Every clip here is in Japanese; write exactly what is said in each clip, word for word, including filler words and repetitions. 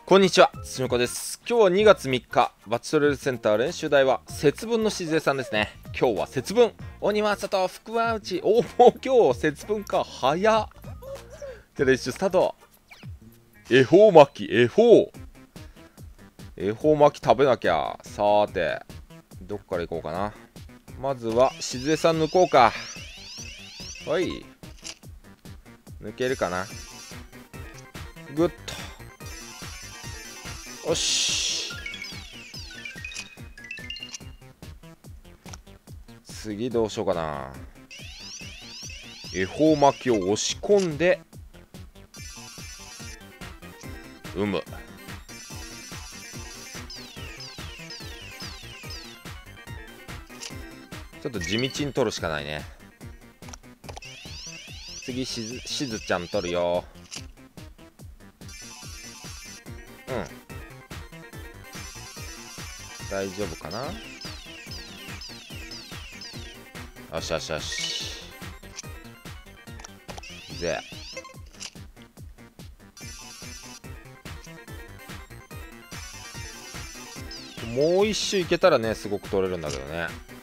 こんにちは、つみこです。今日はにがつみっか、バチトレールセンター練習台は節分のしずえさんですね。今日は節分、鬼は外、福は内。おお、もう今日節分か、早っ。じゃあ練習スタート。恵方巻き、恵方。恵方巻き食べなきゃ。さーて、どっから行こうかな。まずはしずえさん抜こうか。はい。抜けるかな。ぐっと。よし、次どうしようかな。恵方巻きを押し込んでうむ。ちょっと地道に取るしかないね。次しずしずちゃん取るよ。うん、大丈夫かな。よしよしよし。ぜもう一周いけたらね、すごく取れるんだけどね。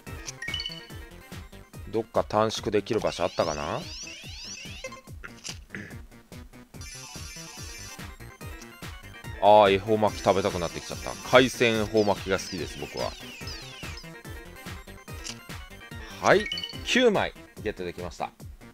どっか短縮できる場所あったかな。ああ、恵方巻き食べたくなってきちゃった。海鮮恵方巻きが好きです、僕は。はい、きゅうまいゲットできました。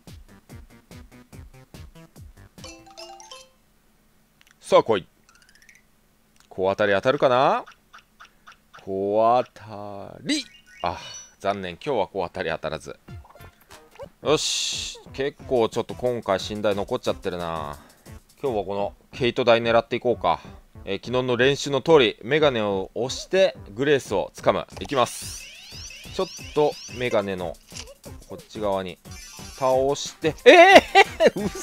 さあ来い。小当たり当たるかな。小当たり、あ、残念、今日は小当たり当たらず。よし、結構ちょっと今回信頼残っちゃってるな。今日はこのケイト台狙っていこうか。えー、昨日の練習の通りメガネを押してグレースをつかむ。いきます。ちょっとメガネのこっち側に倒して、ええー、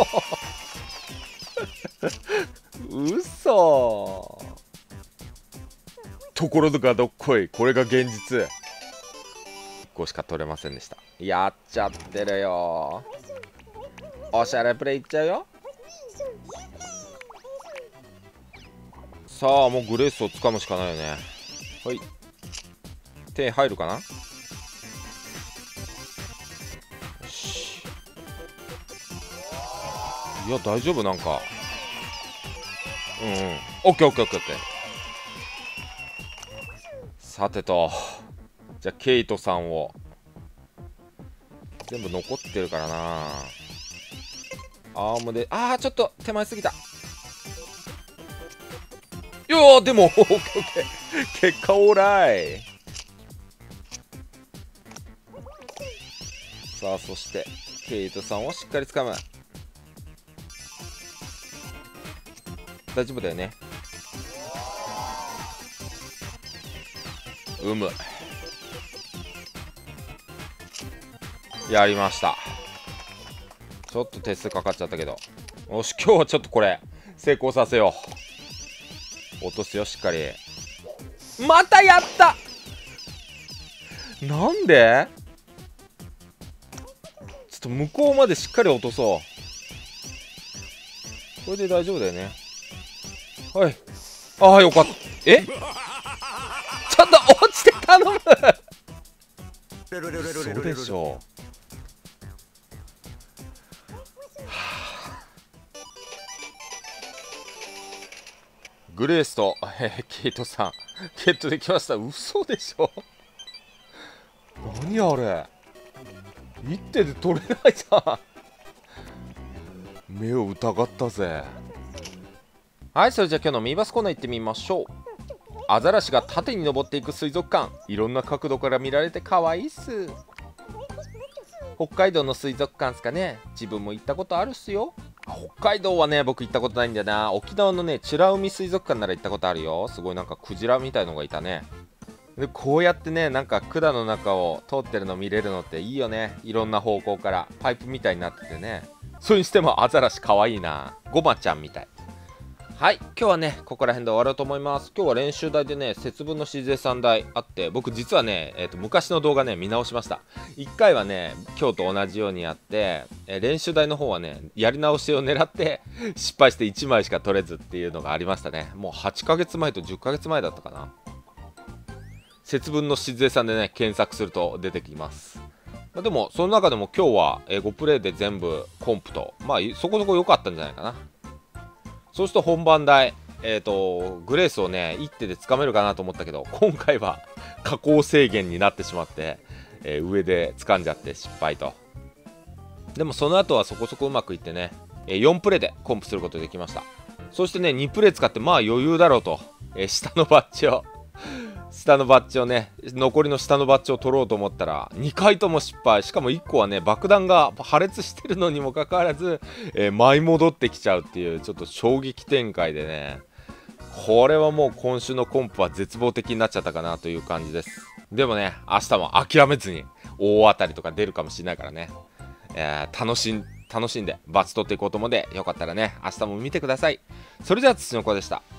嘘嘘。ところがどっこい、これが現実。いっこしか取れませんでした。やっちゃってるよ。おしゃれプレイいっちゃうよ。さあもうグレースをつかむしかないよね。はい、手入るかな。よし、いや大丈夫、なんかうんうん、オッケーオッケーオッケーオッケー。さてと、じゃあケイトさんを全部残ってるからな。アームで、ああちょっと手前すぎた。いやーでもオッケーオッケー、結果オーライ。さあそしてケイトさんをしっかり掴む。大丈夫だよね。うむ、やりました。ちょっと手数かかっちゃったけど、よし、今日はちょっとこれ成功させよう。落とすよ、しっかり。またやった。なんでちょっと向こうまでしっかり落とそう。これで大丈夫だよね。はい、ああよかった。えちょっと落ちて頼む。そうでしょう。グレースと、えー、ケイトさんゲットできました。嘘でしょ。何あれ、一手で取れないじゃん。目を疑ったぜ。はい、それじゃあ今日のミーバスコーナー行ってみましょう。アザラシが縦に登っていく水族館、いろんな角度から見られて可愛いっす。北海道の水族館っすかね。自分も行ったことあるっすよ。北海道はね僕行ったことないんだよな。沖縄のね美ら海水族館なら行ったことあるよ。すごいなんかクジラみたいのがいたね。でこうやってね、なんか管の中を通ってるの見れるのっていいよね。いろんな方向からパイプみたいになっててね。それにしてもアザラシ可愛いな。ゴマちゃんみたい。 はい、今日はねここら辺で終わろうと思います。今日は練習台でね節分のしずえさん台あって、僕実はね、えー、と昔の動画ね見直しました。いっかいはね今日と同じようにやって、えー練習台の方はねやり直しを狙って失敗していちまいしか取れずっていうのがありましたね。もうはちかげつまえとじゅっかげつまえだったかな。節分のしずえさんでね検索すると出てきます。まあでもその中でも今日は、えーごプレイで全部コンプと、まあそこそこ良かったんじゃないかな。そうすると本番台、えーと、グレースをね、一手でつかめるかなと思ったけど、今回は加工制限になってしまって、えー上で掴んじゃって失敗と。でもその後はそこそこうまくいってね、えーよんプレイでコンプすることができました。そしてね、にプレイ使ってまあ余裕だろうと、えー下のバッジを、下のバッジをね、残りの下のバッジを取ろうと思ったらにかいとも失敗。しかもいっこはね爆弾が破裂してるのにもかかわらず、えー舞い戻ってきちゃうっていうちょっと衝撃展開でね、これはもう今週のコンプは絶望的になっちゃったかなという感じです。でもね明日も諦めずに大当たりとか出るかもしれないからね、えー楽しん楽しんでバツ取っていこうと思うんで、よかったらね明日も見てください。それでは土の子でした。